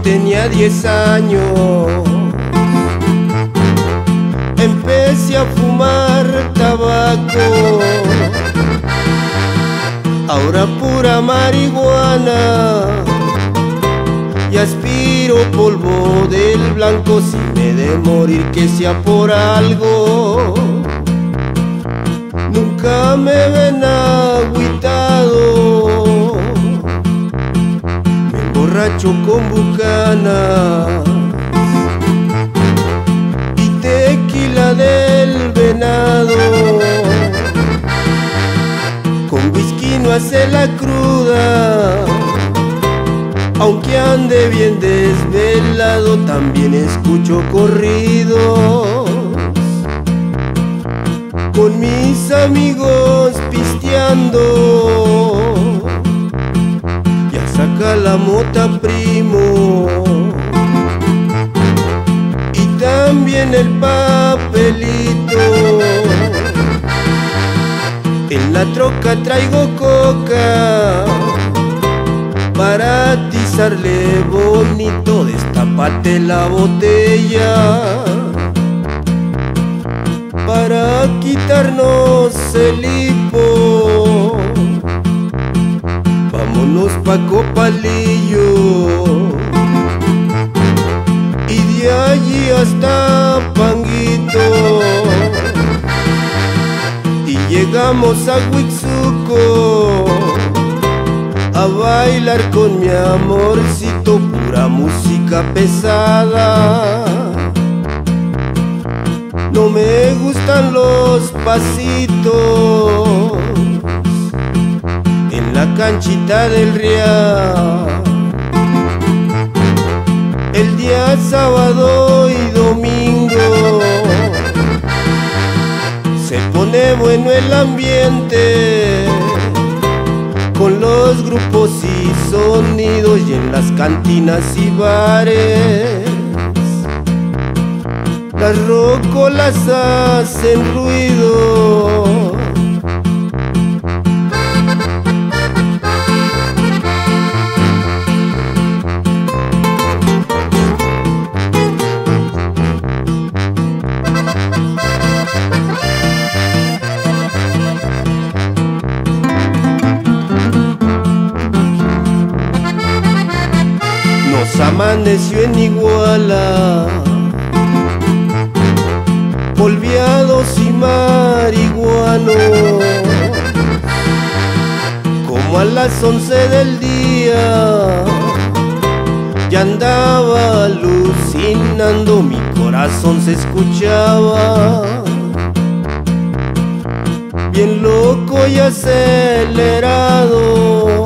tenía 10 años, empecé a fumar tabaco. Ahora pura marihuana y aspiro polvo del blanco. Si me de morir que sea por algo, nunca me ven agüitado. Me emborracho con bucana y tequila del venado. Con whisky no hace la cruda, aunque ande bien desvelado. También escucho corridos con mis amigos pisteando. Ya saca la mota primo y también el papelito. En la troca traigo coca para atizarle bonito. Destápate la botella para quitarnos el hipo. Vámonos pa' Copalillo y de allí hasta Panguito. Y llegamos a Huixuco a bailar con mi amorcito. Pura música pesada, no me gustan los pasitos. En la canchita del Real, el día sábado y domingo, se pone bueno el ambiente con los grupos y sonidos. Y en las cantinas y bares las rocolas hacen ruido. Nos amaneció en Iguala, polviados y marihuanos. Como a las 11 del día ya andaba alucinando. Mi corazón se escuchaba bien loco y acelerado.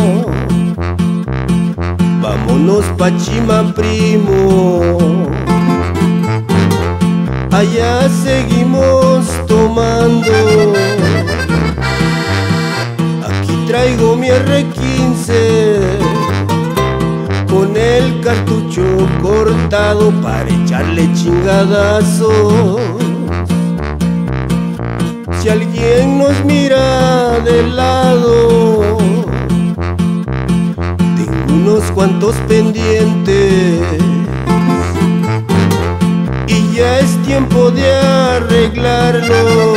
Vámonos pa' Chima, primo, allá seguimos tomando. Aquí traigo mi R15 con el cartucho cortado para echarle chingadazos. Si alguien nos mira de lado, tengo unos cuantos pendientes y ya es tiempo de arreglarlo.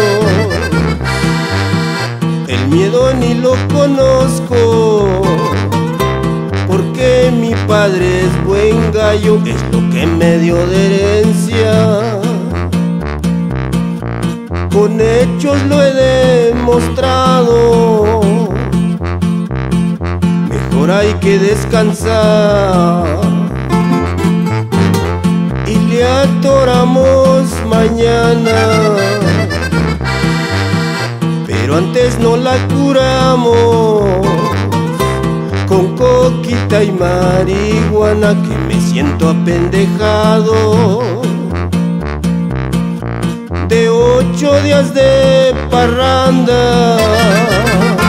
El miedo ni lo conozco, porque mi padre es buen gallo, es lo que me dio de herencia. Con hechos lo he demostrado. Mejor hay que descansar y le atoramos mañana. Pero antes no la curamos con coquita y marihuana, que me siento apendejado de 8 días de parranda.